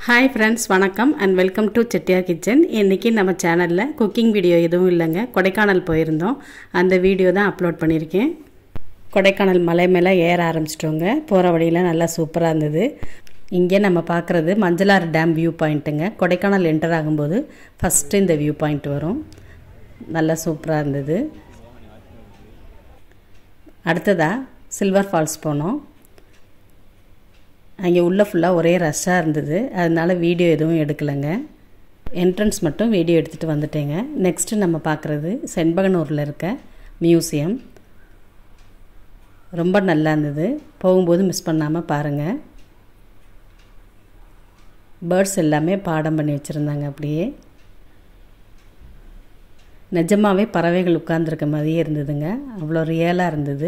Hi friends, வணக்கம் and welcome to Chettiya Kitchen. இன்னைக்கு நம்ம சேனல்ல குக்கிங் வீடியோ எதுவும் இல்லங்க. கொடைக்கானல் போயிருந்தோம். அந்த வீடியோ தான் அப்லோட் பண்ணிருக்கேன். கொடைக்கானல் மலை மேல ஏற ஆரம்பிச்சிட்டோங்க. போற வழியில நல்லா சூப்பரா இருந்தது. இங்க நம்ம பார்க்கிறது மஞ்சளாறு டேம் வியூ பாயிண்ட்ங்க. கொடைக்கானல் என்டர் ஆகும்போது ஃபர்ஸ்ட் இந்த வியூ பாயிண்ட் வரும். நல்லா சூப்பரா இருந்தது. அடுத்ததா சில்வர் ஃபால்ஸ் போனோம். அங்கே உள்ள ஃபுல்லாக ஒரே ரஷ்ஷாக இருந்தது, அதனால வீடியோ எதுவும் எடுக்கலைங்க. என்ட்ரன்ஸ் மட்டும் வீடியோ எடுத்துகிட்டு வந்துட்டேங்க. நெக்ஸ்ட்டு நம்ம பார்க்குறது செண்பகனூரில் இருக்க மியூசியம். ரொம்ப நல்லா இருந்தது, போகும்போது மிஸ் பண்ணாமல் பாருங்கள். பேர்ட்ஸ் எல்லாமே பாடம் பண்ணி வச்சுருந்தாங்க. அப்படியே நிஜமாகவே பறவைகள் உட்கார்ந்துருக்க மாதிரியே இருந்ததுங்க. அவ்வளோ ரியலாக இருந்தது.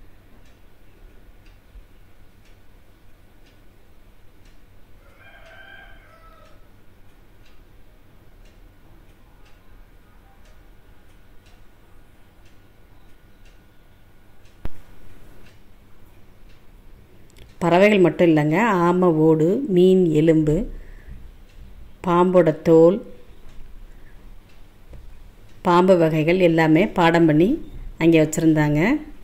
பறவைகள் மட்டும் இல்லைங்க, ஆமை ஓடு, மீன் எலும்பு, பாம்போட தோல், பாம்பு வகைகள் எல்லாமே பாடம் பண்ணி அங்கே வச்சுருந்தாங்க.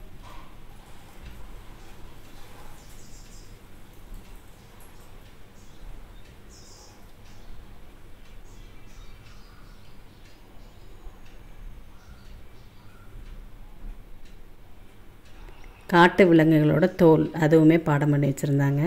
காட்டு விலங்குகளோட தோல் அதுவுமே பாடம் பண்ணி வச்சுருந்தாங்க.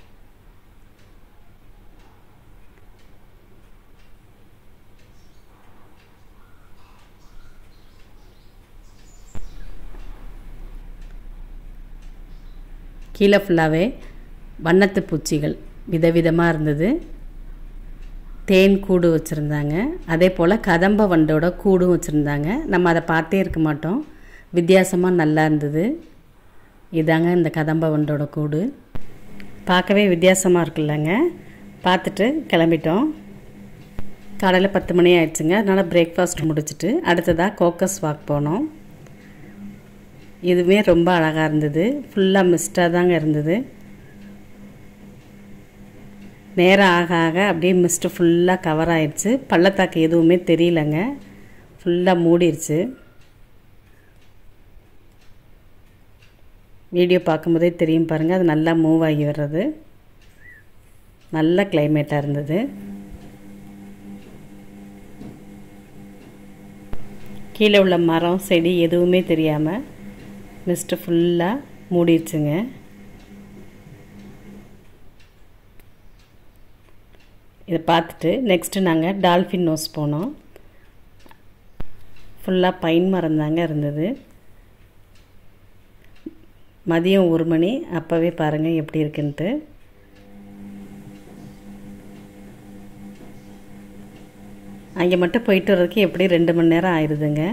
கீழே ஃபுல்லாகவே வண்ணத்து பூச்சிகள் விதவிதமாக இருந்தது. தேன் கூடு வச்சுருந்தாங்க. அதே போல் கதம்ப வண்டோட கூடும் வச்சுருந்தாங்க. நம்ம அதை பார்த்தே இருக்க மாட்டோம், வித்தியாசமாக நல்லா இருந்தது. இதாங்க இந்த கதம்ப வண்டோட கூடு. பார்க்கவே வித்தியாசமாக இருக்குல்லங்க. பார்த்துட்டு கிளம்பிட்டோம். காலையில் 10 மணி ஆயிடுச்சுங்க. அதனால் பிரேக்ஃபாஸ்ட் முடிச்சுட்டு அடுத்ததாக கோக்கஸ் வாக் போனோம். இதுவே ரொம்ப அழகாக இருந்தது. ஃபுல்லாக மிஸ்டாக தாங்க இருந்தது. நேரம் ஆக ஆக அப்படியே மிஸ்ட்டு ஃபுல்லாக கவர் ஆயிடுச்சு. பள்ளத்தாக்கு எதுவுமே தெரியலங்க, ஃபுல்லாக மூடிடுச்சு. வீடியோ பார்க்கும்போதே தெரியும் பாருங்கள், அது நல்லா மூவ் ஆகி வர்றது. நல்ல கிளைமேட்டாக இருந்தது. கீழே உள்ள மரம் செடி எதுவுமே தெரியாமல் மிஸ்ட்டு ஃபுல்லாக மூடிடுச்சுங்க. இதை பார்த்துட்டு நெக்ஸ்ட்டு நாங்கள் டால்ஃபின் நோஸ் போனோம். ஃபுல்லாக பைன் மரம் தாங்க இருந்தது. மதியம் 1 மணி. அப்போவே பாருங்கள் எப்படி இருக்குன்ட்டு. அங்கே மட்டும் போயிட்டு வர்றதுக்கு எப்படி 2 மணி நேரம் ஆயிடுதுங்க.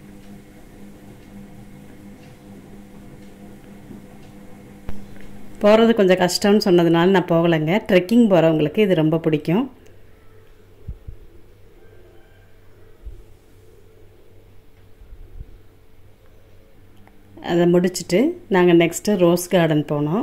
போகிறது கொஞ்சம் கஷ்டம்னு சொன்னதுனால நான் போகலைங்க. ட்ரெக்கிங் போகிறவங்களுக்கு இது ரொம்ப பிடிக்கும். அதை முடிச்சுட்டு நாங்கள் நெக்ஸ்ட்டு ரோஸ் கார்டன் போனோம்.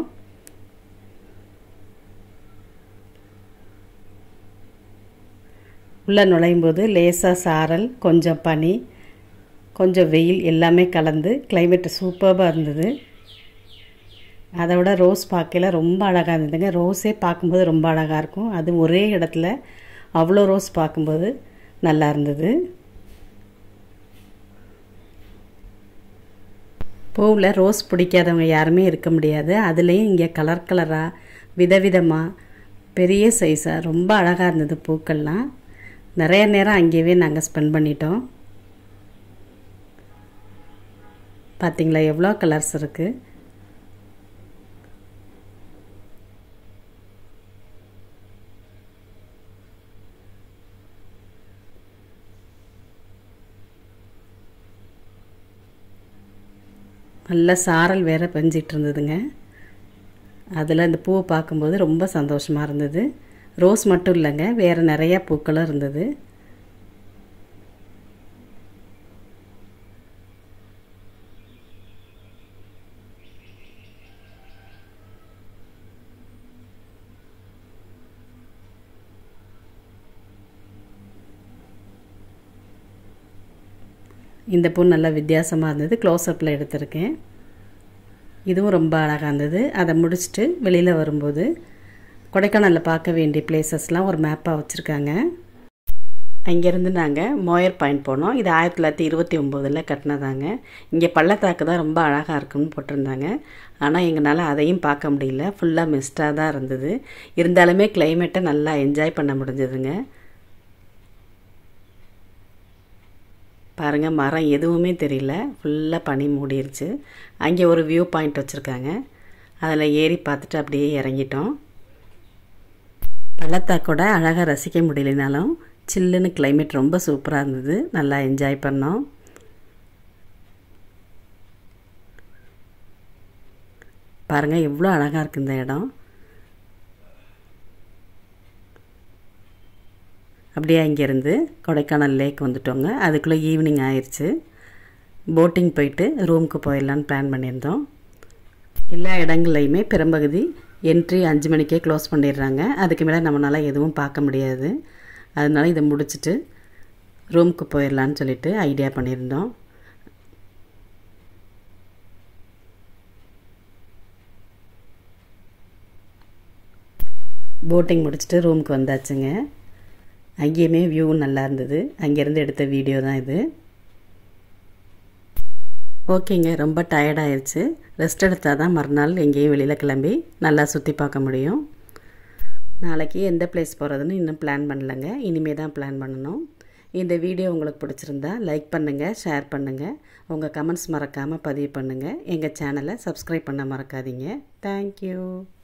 உள்ளே நுழையும் போது லேசாக சாரல், கொஞ்சம் பனி, கொஞ்சம் வெயில் எல்லாமே கலந்து கிளைமேட்டு சூப்பராக இருந்தது. அதை விட ரோஸ் பார்க்கல ரொம்ப அழகாக இருந்ததுங்க. ரோஸே பார்க்கும்போது ரொம்ப அழகாக இருக்கும். அது ஒரே இடத்துல அவ்வளோ ரோஸ் பார்க்கும்போது நல்லா இருந்தது. பூவில் ரோஸ் பிடிக்காதவங்க யாருமே இருக்க முடியாது. அதுலேயும் இங்கே கலர் கலராக விதவிதமாக பெரிய சைஸாக ரொம்ப அழகாக இருந்தது பூக்கள்லாம். நிறைய நேரம் அங்கேயே நாங்கள் ஸ்பெண்ட் பண்ணிட்டோம். பார்த்திங்களா எவ்வளோ கலர்ஸ் இருக்குது. நல்ல சாரல் வேறு பெஞ்சிட்டு இருந்ததுங்க. அதில் இந்த பூவை பார்க்கும்போது ரொம்ப சந்தோஷமாக இருந்தது. ரோஸ் மட்டும் இல்லைங்க, வேறு நிறையா பூக்களும் இருந்தது. இந்த பூ நல்லா வித்தியாசமாக இருந்தது, க்ளோஸ்அப்பில் எடுத்திருக்கேன். இதுவும் ரொம்ப அழகாக இருந்தது. அதை முடிச்சுட்டு வெளியில் வரும்போது கொடைக்கானலில் பார்க்க வேண்டிய பிளேசஸ்லாம் ஒரு மேப்பாக வச்சுருக்காங்க. அங்கேருந்து நாங்கள் மோயர் பாயிண்ட் போனோம். இது 1929 கட்டினதாங்க. இங்கே பள்ளத்தாக்கு தான் ரொம்ப அழகாக இருக்குன்னு போட்டிருந்தாங்க. ஆனால் எங்களால் அதையும் பார்க்க முடியல, ஃபுல்லாக மிஸ்டாக தான் இருந்தது. இருந்தாலுமே கிளைமேட்டை நல்லா என்ஜாய் பண்ண முடிஞ்சதுங்க. பாருங்கள், மரம் எதுவுமே தெரியல, ஃபுல்லாக பனி மூடிருச்சு. அங்கே ஒரு வியூ பாயிண்ட் வச்சுருக்காங்க, அதில் ஏறி பார்த்துட்டு அப்படியே இறங்கிட்டோம். பள்ளத்தாக்கோட அழகாக ரசிக்க முடியலனாலும் சில்லுன்னு கிளைமேட் ரொம்ப சூப்பராக இருந்தது, நல்லா என்ஜாய் பண்ணோம். பாருங்கள் எவ்வளோ அழகாக இருக்குது இந்த இடம். அப்படியே அங்கேருந்து கொடைக்கானல் லேக் வந்துட்டோங்க. அதுக்குள்ளே ஈவினிங் ஆயிடுச்சு. போட்டிங் போயிட்டு ரூமுக்கு போயிடலான்னு பிளான் பண்ணியிருந்தோம். எல்லா இடங்கள்லையுமே பெரும்பகுதி என்ட்ரி 5 மணிக்கே க்ளோஸ் பண்ணிடுறாங்க. அதுக்கு மேலே நம்மளால் எதுவும் பார்க்க முடியாது. அதனால இதை முடிச்சுட்டு ரூமுக்கு போயிடலான்னு சொல்லிட்டு ஐடியா பண்ணியிருந்தோம். போட்டிங் முடிச்சுட்டு ரூமுக்கு வந்தாச்சுங்க. அங்கேயுமே வியூ நல்லா இருந்தது. அங்கேருந்து எடுத்த வீடியோ தான் இது. ஓகேங்க, ரொம்ப டயர்டாகிடுச்சு. ரெஸ்ட் எடுத்தால் தான் மறுநாள் எங்கேயும் வெளியில் கிளம்பி நல்லா சுற்றி பார்க்க முடியும். நாளைக்கு எந்த பிளேஸ் போகிறதுன்னு இன்னும் பிளான் பண்ணலைங்க, இனிமேல் தான் பிளான் பண்ணணும். இந்த வீடியோ உங்களுக்கு பிடிச்சிருந்தா லைக் பண்ணுங்கள், ஷேர் பண்ணுங்கள், உங்கள் கமெண்ட்ஸ் மறக்காமல் பதிவு பண்ணுங்கள். எங்கள் சேனலை சப்ஸ்கிரைப் பண்ண மறக்காதீங்க. தேங்க்யூ.